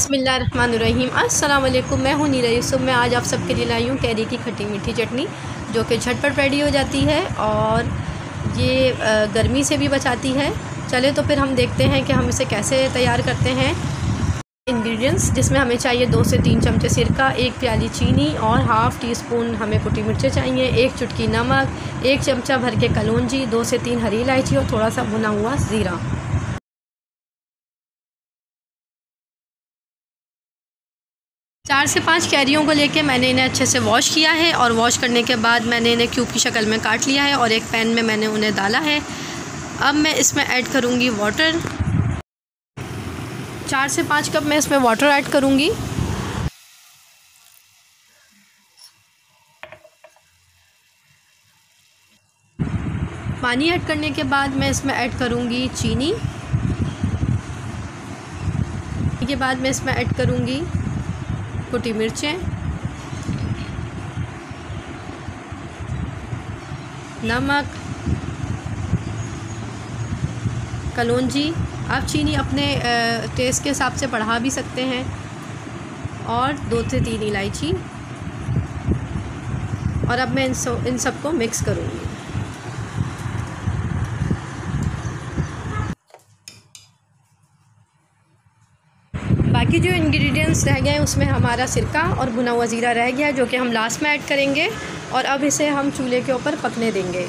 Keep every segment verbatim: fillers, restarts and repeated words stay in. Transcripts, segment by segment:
बिस्मिल्लाहिर्रहमानिर्रहीम। अस्सलाम वालेकुम। मैं हूँ नीरा यूसुफ। मैं आज आप सबके लिए लाई हूँ कैरी की खट्टी मीठी चटनी, जो कि झटपट रेडी हो जाती है और ये गर्मी से भी बचाती है। चले तो फिर हम देखते हैं कि हम इसे कैसे तैयार करते हैं। इंग्रेडिएंट्स जिसमें हमें चाहिए दो से तीन चमचे सिरका, एक प्याली चीनी और हाफ़ टी स्पून हमें कुटी मिर्चें चाहिए, एक चुटकी नमक, एक चमचा भर के कलौंजी, दो से तीन हरी इलायची और थोड़ा सा भुना हुआ ज़ीरा। चार से पाँच कैरियों को लेके मैंने इन्हें अच्छे से वॉश किया है और वॉश करने के बाद मैंने इन्हें क्यूब की शक्ल में काट लिया है और एक पैन में मैंने उन्हें डाला है। अब मैं इसमें ऐड करूँगी वाटर। चार से पाँच कप मैं इसमें वाटर ऐड करूँगी। पानी ऐड करने के बाद मैं इसमें ऐड करूँगी चीनी। के बाद मैं इसमें ऐड करूँगी कुटी मिर्चें, नमक, कलौंजी। आप चीनी अपने टेस्ट के हिसाब से बढ़ा भी सकते हैं, और दो से तीन इलायची। और अब मैं इन सब इन सबको मिक्स करूँगी। बाकी जो इंग्रेडिएंट्स रह गए हैं उसमें हमारा सिरका और भुना हुआ ज़ीरा रह गया, जो कि हम लास्ट में ऐड करेंगे। और अब इसे हम चूल्हे के ऊपर पकने देंगे।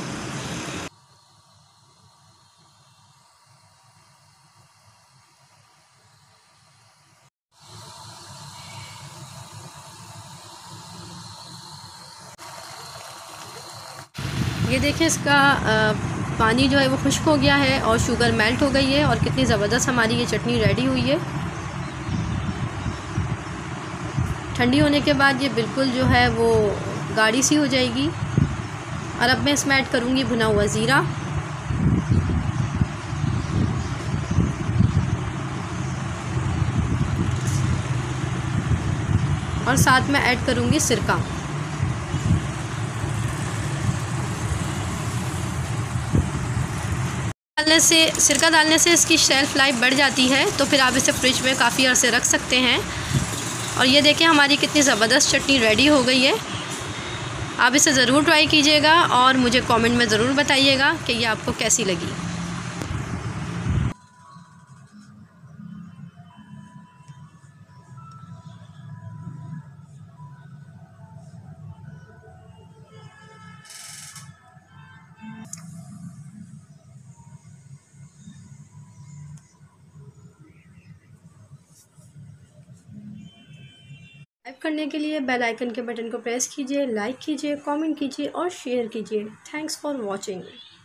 ये देखिए, इसका आ, पानी जो है वो खुश्क हो गया है और शुगर मेल्ट हो गई है और कितनी ज़बरदस्त हमारी ये चटनी रेडी हुई है। ठंडी होने के बाद ये बिल्कुल जो है वो गाढ़ी सी हो जाएगी। और अब मैं इसमें ऐड करूँगी भुना हुआ ज़ीरा, और साथ में ऐड करूँगी सिरका। डालने से सिरका डालने से इसकी शेल्फ़ लाइफ बढ़ जाती है, तो फिर आप इसे फ्रिज में काफ़ी अर्से रख सकते हैं। और ये देखिए हमारी कितनी ज़बरदस्त चटनी रेडी हो गई है। आप इसे ज़रूर ट्राई कीजिएगा और मुझे कमेंट में ज़रूर बताइएगा कि ये आपको कैसी लगी। सब्सक्राइब करने के लिए बेल आइकन के बटन को प्रेस कीजिए, लाइक कीजिए, कमेंट कीजिए और शेयर कीजिए। Thanks for watching.